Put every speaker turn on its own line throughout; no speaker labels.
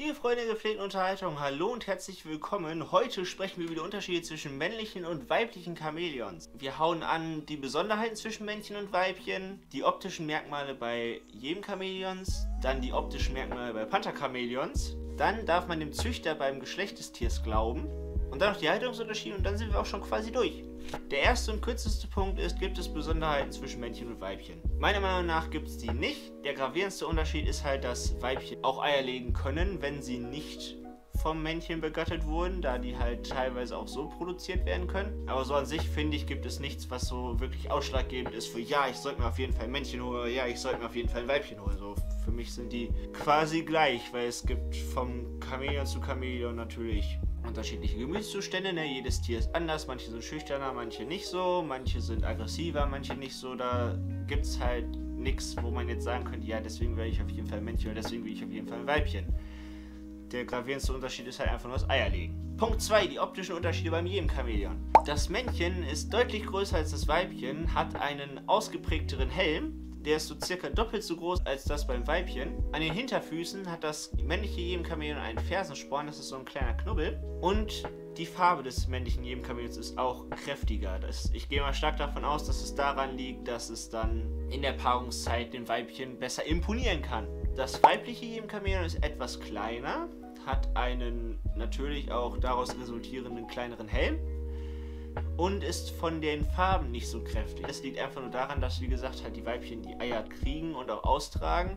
Liebe Freunde der gepflegten Unterhaltung, hallo und herzlich willkommen. Heute sprechen wir über die Unterschiede zwischen männlichen und weiblichen Chamäleons. Wir hauen an die Besonderheiten zwischen Männchen und Weibchen, die optischen Merkmale bei jedem Chamäleons, dann die optischen Merkmale bei Pantherchamäleons. Dann darf man dem Züchter beim Geschlecht des Tiers glauben. Und dann noch die Haltungsunterschiede und dann sind wir auch schon quasi durch. Der erste und kürzeste Punkt ist, gibt es Besonderheiten zwischen Männchen und Weibchen? Meiner Meinung nach gibt es die nicht. Der gravierendste Unterschied ist halt, dass Weibchen auch Eier legen können, wenn sie nicht vom Männchen begattet wurden, da die halt teilweise auch so produziert werden können. Aber so an sich, finde ich, gibt es nichts, was so wirklich ausschlaggebend ist für ja, ich sollte mir auf jeden Fall ein Männchen holen oder ja, ich sollte mir auf jeden Fall ein Weibchen holen. So, für mich sind die quasi gleich, weil es gibt vom Chamäleon zu Chamäleon natürlich unterschiedliche Gemütszustände, ne? Jedes Tier ist anders, manche sind schüchterner, manche nicht so, manche sind aggressiver, manche nicht so, da gibt es halt nichts, wo man jetzt sagen könnte, ja, deswegen werde ich auf jeden Fall ein Männchen oder deswegen will ich auf jeden Fall ein Weibchen. Der gravierendste Unterschied ist halt einfach nur das Eierlegen. Punkt 2, die optischen Unterschiede beim jedem Chamäleon. Das Männchen ist deutlich größer als das Weibchen, hat einen ausgeprägteren Helm. Der ist so circa doppelt so groß als das beim Weibchen. An den Hinterfüßen hat das männliche Jebenchamäleon einen Fersensporn, das ist so ein kleiner Knubbel. Und die Farbe des männlichen Jebenchamäleons ist auch kräftiger. Ich gehe mal stark davon aus, dass es daran liegt, dass es dann in der Paarungszeit dem Weibchen besser imponieren kann. Das weibliche Jebenchamäleon ist etwas kleiner, hat einen natürlich auch daraus resultierenden kleineren Helm. Und ist von den Farben nicht so kräftig. Das liegt einfach nur daran, dass, wie gesagt, halt die Weibchen die Eier kriegen und auch austragen.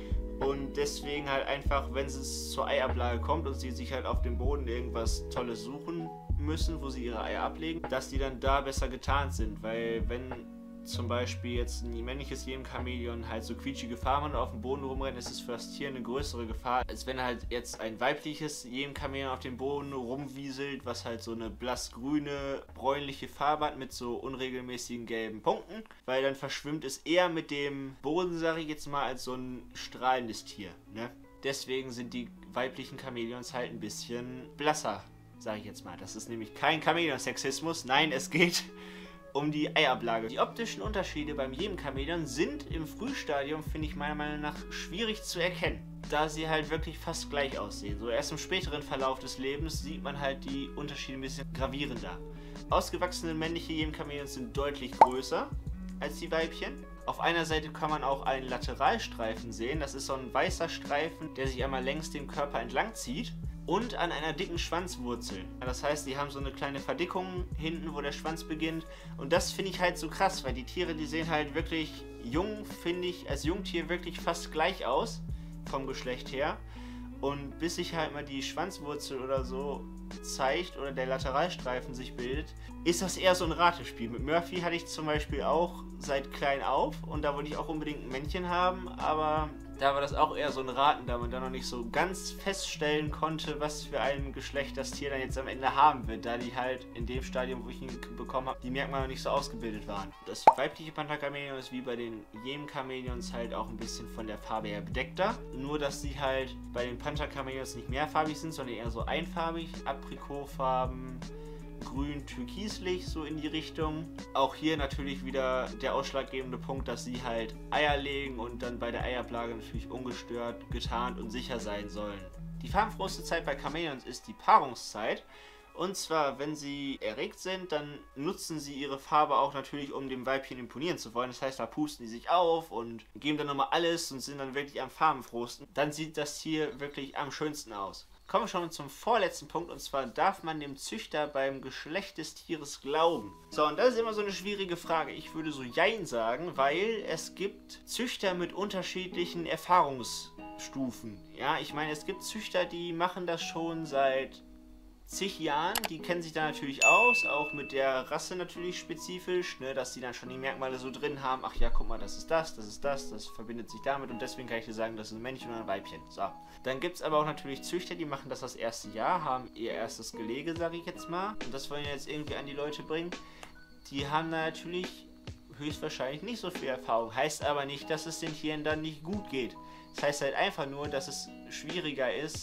Und deswegen halt einfach, wenn es zur Eiablage kommt und sie sich halt auf dem Boden irgendwas Tolles suchen müssen, wo sie ihre Eier ablegen, dass die dann da besser getarnt sind. Weil wenn zum Beispiel jetzt ein männliches Jebenchamäleon halt so quietschige Farben auf dem Boden rumrennt, ist es für das Tier eine größere Gefahr, als wenn halt jetzt ein weibliches Jebenchamäleon auf dem Boden rumwieselt, was halt so eine blassgrüne, bräunliche Farbe hat mit so unregelmäßigen gelben Punkten, weil dann verschwimmt es eher mit dem Boden, sage ich jetzt mal, als so ein strahlendes Tier, ne? Deswegen sind die weiblichen Chamäleons halt ein bisschen blasser, sage ich jetzt mal. Das ist nämlich kein Chamäleon-Sexismus, nein, es geht um die Eiablage. Die optischen Unterschiede beim Jebenchamäleon sind im Frühstadium, finde ich meiner Meinung nach, schwierig zu erkennen, da sie halt wirklich fast gleich aussehen. So erst im späteren Verlauf des Lebens sieht man halt die Unterschiede ein bisschen gravierender. Ausgewachsene männliche Jebenchamäleons sind deutlich größer als die Weibchen. Auf einer Seite kann man auch einen Lateralstreifen sehen. Das ist so ein weißer Streifen, der sich einmal längs dem Körper entlang zieht. Und an einer dicken Schwanzwurzel. Das heißt, die haben so eine kleine Verdickung hinten, wo der Schwanz beginnt. Und das finde ich halt so krass, weil die Tiere, die sehen halt wirklich jung, finde ich, als Jungtier wirklich fast gleich aus, vom Geschlecht her. Und bis sich halt mal die Schwanzwurzel oder so zeigt oder der Lateralstreifen sich bildet, ist das eher so ein Ratespiel. Mit Murphy hatte ich zum Beispiel auch seit klein auf und da wollte ich auch unbedingt ein Männchen haben, aber da war das auch eher so ein Raten, da man da noch nicht so ganz feststellen konnte, was für ein Geschlecht das Tier dann jetzt am Ende haben wird, da die halt in dem Stadium, wo ich ihn bekommen habe, die Merkmale noch nicht so ausgebildet waren. Das weibliche Pantherchamäleon ist wie bei den Jebenchamäleons halt auch ein bisschen von der Farbe her bedeckter, nur dass sie halt bei den Pantherchamäleons nicht mehrfarbig sind, sondern eher so einfarbig, Aprikotfarben, grün, türkislich, so in die Richtung. Auch hier natürlich wieder der ausschlaggebende Punkt, dass sie halt Eier legen und dann bei der Eiablage natürlich ungestört, getarnt und sicher sein sollen. Die farbenfrohste Zeit bei Chamäleons ist die Paarungszeit. Und zwar, wenn sie erregt sind, dann nutzen sie ihre Farbe auch natürlich, um dem Weibchen imponieren zu wollen. Das heißt, da pusten die sich auf und geben dann nochmal alles und sind dann wirklich am farbenfrohsten. Dann sieht das Tier wirklich am schönsten aus. Kommen wir schon zum vorletzten Punkt, und zwar darf man dem Züchter beim Geschlecht des Tieres glauben. So, und das ist immer so eine schwierige Frage. Ich würde so Jein sagen, weil es gibt Züchter mit unterschiedlichen Erfahrungsstufen. Ja, ich meine, es gibt Züchter, die machen das schon seit zig Jahren, die kennen sich da natürlich aus, auch mit der Rasse natürlich spezifisch, ne, dass die dann schon die Merkmale so drin haben, ach ja, guck mal, das ist das, das verbindet sich damit und deswegen kann ich dir sagen, das ist ein Männchen oder ein Weibchen. So. Dann gibt es aber auch natürlich Züchter, die machen das erste Jahr, haben ihr erstes Gelege, sage ich jetzt mal, und das wollen wir jetzt irgendwie an die Leute bringen. Die haben da natürlich höchstwahrscheinlich nicht so viel Erfahrung, heißt aber nicht, dass es den Tieren dann nicht gut geht. Das heißt halt einfach nur, dass es schwieriger ist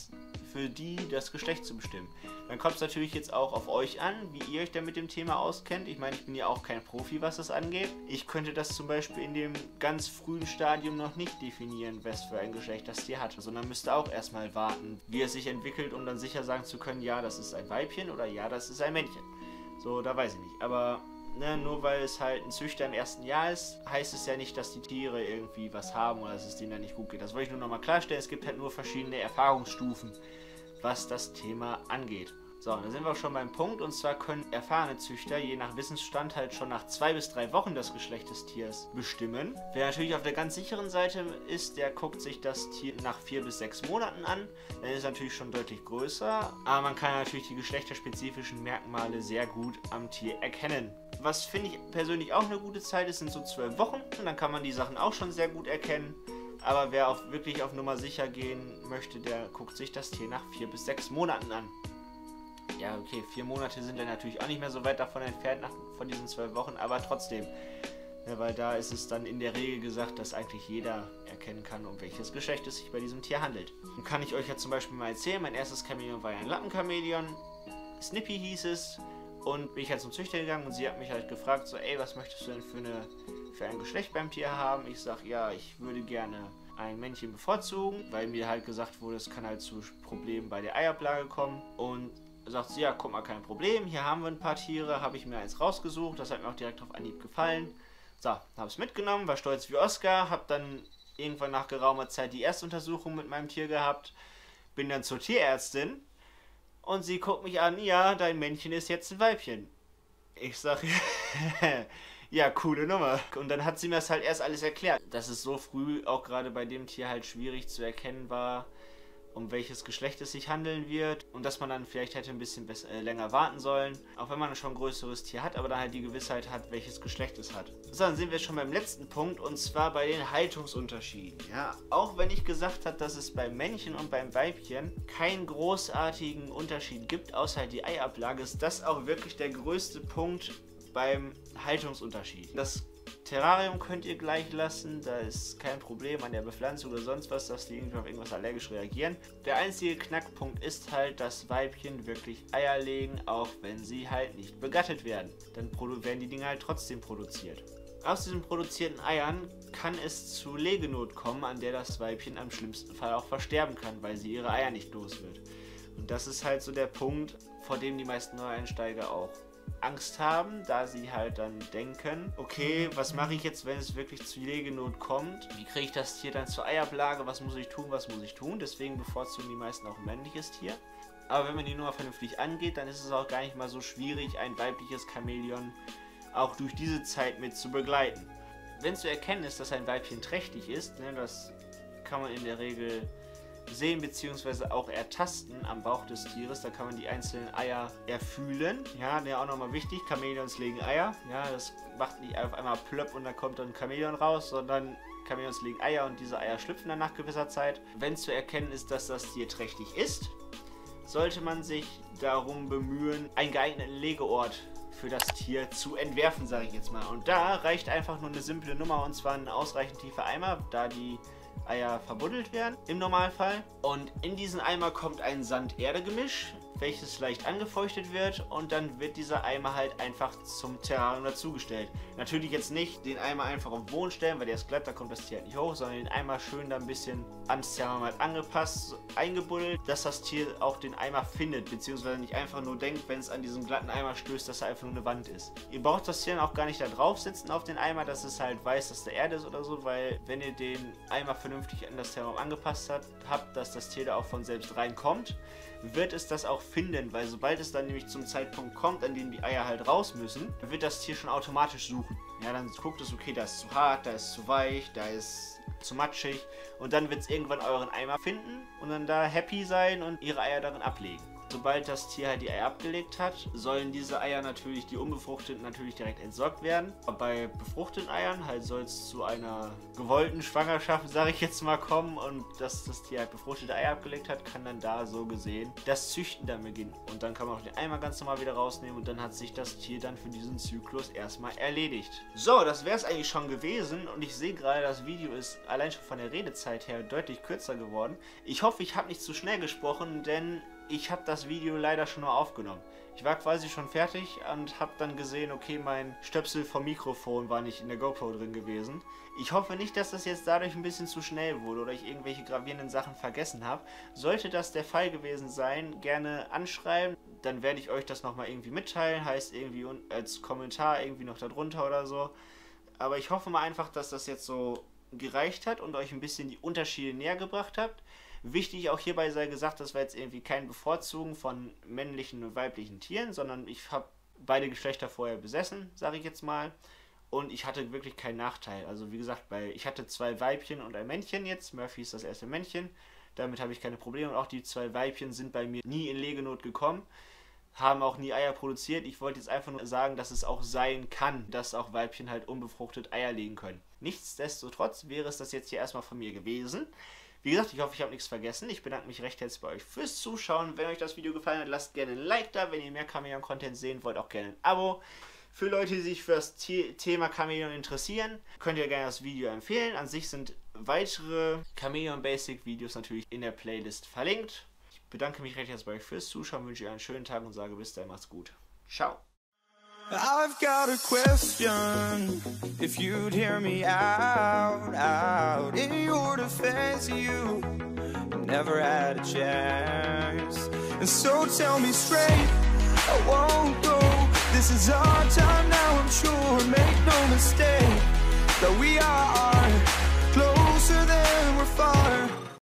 für die das Geschlecht zu bestimmen. Dann kommt es natürlich jetzt auch auf euch an, wie ihr euch denn mit dem Thema auskennt. Ich meine, ich bin ja auch kein Profi, was das angeht. Ich könnte das zum Beispiel in dem ganz frühen Stadium noch nicht definieren, was für ein Geschlecht das Tier hat, sondern müsste auch erstmal warten, wie es sich entwickelt, um dann sicher sagen zu können, ja, das ist ein Weibchen oder ja, das ist ein Männchen. So, da weiß ich nicht. Aber ne, nur weil es halt ein Züchter im ersten Jahr ist, heißt es ja nicht, dass die Tiere irgendwie was haben oder dass es denen dann nicht gut geht. Das wollte ich nur nochmal klarstellen. Es gibt halt nur verschiedene Erfahrungsstufen, was das Thema angeht. So, und da sind wir auch schon beim Punkt, und zwar können erfahrene Züchter je nach Wissensstand halt schon nach 2 bis 3 Wochen das Geschlecht des Tiers bestimmen. Wer natürlich auf der ganz sicheren Seite ist, der guckt sich das Tier nach 4 bis 6 Monaten an. Dann ist es natürlich schon deutlich größer, aber man kann natürlich die geschlechterspezifischen Merkmale sehr gut am Tier erkennen. Was finde ich persönlich auch eine gute Zeit ist, sind so 12 Wochen, und dann kann man die Sachen auch schon sehr gut erkennen. Aber wer auch wirklich auf Nummer sicher gehen möchte, der guckt sich das Tier nach 4 bis 6 Monaten an. Ja, okay, 4 Monate sind dann natürlich auch nicht mehr so weit davon entfernt von diesen 12 Wochen, aber trotzdem. Ja, weil da ist es dann in der Regel gesagt, dass eigentlich jeder erkennen kann, um welches Geschlecht es sich bei diesem Tier handelt. Und kann ich euch ja zum Beispiel mal erzählen, mein erstes Chamäleon war ja ein Lappenchamäleon, Snippy hieß es, und bin ich halt zum Züchter gegangen und sie hat mich halt gefragt, so, ey, was möchtest du denn für ein Geschlecht beim Tier haben? Ich sag, ja, ich würde gerne ein Männchen bevorzugen, weil mir halt gesagt wurde, es kann halt zu Problemen bei der Eiablage kommen. Und sagt sie, ja, guck mal, kein Problem, hier haben wir ein paar Tiere, habe ich mir eins rausgesucht, das hat mir auch direkt auf Anhieb gefallen. So, habe es mitgenommen, war stolz wie Oscar, habe dann irgendwann nach geraumer Zeit die Erstuntersuchung mit meinem Tier gehabt, bin dann zur Tierärztin und sie guckt mich an, ja, dein Männchen ist jetzt ein Weibchen. Ich sage, ja, coole Nummer. Und dann hat sie mir das halt erst alles erklärt, dass es so früh auch gerade bei dem Tier halt schwierig zu erkennen war, um welches Geschlecht es sich handeln wird, und dass man dann vielleicht hätte ein bisschen länger warten sollen, auch wenn man schon ein größeres Tier hat, aber dann halt die Gewissheit hat, welches Geschlecht es hat. So, dann sind wir schon beim letzten Punkt, und zwar bei den Haltungsunterschieden. Ja, auch wenn ich gesagt habe, dass es beim Männchen und beim Weibchen keinen großartigen Unterschied gibt, außer halt die Eiablage, ist das auch wirklich der größte Punkt beim Haltungsunterschied. Das Terrarium könnt ihr gleich lassen, da ist kein Problem an der Bepflanzung oder sonst was, dass die irgendwie auf irgendwas allergisch reagieren. Der einzige Knackpunkt ist halt, dass Weibchen wirklich Eier legen, auch wenn sie halt nicht begattet werden. Dann werden die Dinger halt trotzdem produziert. Aus diesen produzierten Eiern kann es zu Legenot kommen, an der das Weibchen am schlimmsten Fall auch versterben kann, weil sie ihre Eier nicht los wird. Und das ist halt so der Punkt, vor dem die meisten Neueinsteiger auch Angst haben, da sie halt dann denken, okay, was mache ich jetzt, wenn es wirklich zu Legenot kommt? Wie kriege ich das Tier dann zur Eiablage? Was muss ich tun? Was muss ich tun? Deswegen bevorzugen die meisten auch ein männliches Tier. Aber wenn man die Nummer vernünftig angeht, dann ist es auch gar nicht mal so schwierig, ein weibliches Chamäleon auch durch diese Zeit mit zu begleiten. Wenn zu erkennen ist, dass ein Weibchen trächtig ist, ne, das kann man in der Regel sehen bzw. auch ertasten am Bauch des Tieres. Da kann man die einzelnen Eier erfühlen. Ja, auch nochmal wichtig, Chamäleons legen Eier. Ja, das macht nicht auf einmal plöpp und dann kommt dann ein Chamäleon raus, sondern Chamäleons legen Eier und diese Eier schlüpfen dann nach gewisser Zeit. Wenn zu erkennen ist, dass das Tier trächtig ist, sollte man sich darum bemühen, einen geeigneten Legeort für das Tier zu entwerfen, sage ich jetzt mal. Und da reicht einfach nur eine simple Nummer, und zwar ein ausreichend tiefer Eimer, da die Eier verbuddelt werden, im Normalfall. Und in diesen Eimer kommt ein Sand-Erde-Gemisch, welches leicht angefeuchtet wird, und dann wird dieser Eimer halt einfach zum Terrarium dazugestellt. Natürlich jetzt nicht den Eimer einfach auf den Boden stellen, weil der ist glatt, da kommt das Tier halt nicht hoch, sondern den Eimer schön da ein bisschen ans Terrarium halt angepasst, eingebuddelt, dass das Tier auch den Eimer findet, beziehungsweise nicht einfach nur denkt, wenn es an diesem glatten Eimer stößt, dass er einfach nur eine Wand ist. Ihr braucht das Tier dann auch gar nicht da drauf sitzen auf den Eimer, dass es halt weiß, dass der Erde ist oder so, weil wenn ihr den Eimer vernünftig an das Terrarium angepasst habt, dass das Tier da auch von selbst reinkommt, wird es das auch finden, weil sobald es dann nämlich zum Zeitpunkt kommt, an dem die Eier halt raus müssen, wird das Tier schon automatisch suchen. Ja, dann guckt es, okay, da ist zu hart, da ist zu weich, da ist zu matschig, und dann wird es irgendwann euren Eimer finden und dann da happy sein und ihre Eier darin ablegen. Sobald das Tier halt die Eier abgelegt hat, sollen diese Eier natürlich, die unbefruchteten, natürlich direkt entsorgt werden. Aber bei befruchteten Eiern halt soll es zu einer gewollten Schwangerschaft, sage ich jetzt mal, kommen und dass das Tier halt befruchtete Eier abgelegt hat, kann dann da so gesehen das Züchten dann beginnen. Und dann kann man auch den Eimer ganz normal wieder rausnehmen und dann hat sich das Tier dann für diesen Zyklus erstmal erledigt. So, das wäre es eigentlich schon gewesen und ich sehe gerade, das Video ist allein schon von der Redezeit her deutlich kürzer geworden. Ich hoffe, ich habe nicht zu schnell gesprochen, denn ich habe das Video leider schon mal aufgenommen. Ich war quasi schon fertig und habe dann gesehen, okay, mein Stöpsel vom Mikrofon war nicht in der GoPro drin gewesen. Ich hoffe nicht, dass das jetzt dadurch ein bisschen zu schnell wurde oder ich irgendwelche gravierenden Sachen vergessen habe. Sollte das der Fall gewesen sein, gerne anschreiben. Dann werde ich euch das nochmal irgendwie mitteilen, heißt irgendwie als Kommentar irgendwie noch darunter oder so. Aber ich hoffe mal einfach, dass das jetzt so gereicht hat und euch ein bisschen die Unterschiede näher gebracht habt. Wichtig auch hierbei sei gesagt, das war jetzt irgendwie kein Bevorzugen von männlichen und weiblichen Tieren, sondern ich habe beide Geschlechter vorher besessen, sage ich jetzt mal. Und ich hatte wirklich keinen Nachteil. Also wie gesagt, ich hatte 2 Weibchen und ein Männchen jetzt. Murphy ist das erste Männchen. Damit habe ich keine Probleme. Und auch die 2 Weibchen sind bei mir nie in Legenot gekommen. Haben auch nie Eier produziert. Ich wollte jetzt einfach nur sagen, dass es auch sein kann, dass auch Weibchen halt unbefruchtet Eier legen können. Nichtsdestotrotz wäre es das jetzt hier erstmal von mir gewesen. Wie gesagt, ich hoffe, ich habe nichts vergessen. Ich bedanke mich recht herzlich bei euch fürs Zuschauen. Wenn euch das Video gefallen hat, lasst gerne ein Like da. Wenn ihr mehr Chamäleon-Content sehen wollt, auch gerne ein Abo. Für Leute, die sich für das Thema Chamäleon interessieren, könnt ihr gerne das Video empfehlen. An sich sind weitere Chamäleon Basic Videos natürlich in der Playlist verlinkt. Ich bedanke mich recht herzlich bei euch fürs Zuschauen, wünsche euch einen schönen Tag und sage bis dann, macht's gut. Ciao.
I've got a question, if you'd hear me out. In your defense, you never had a chance. And so tell me straight, I won't go. This is our time now, I'm sure, make no mistake that we are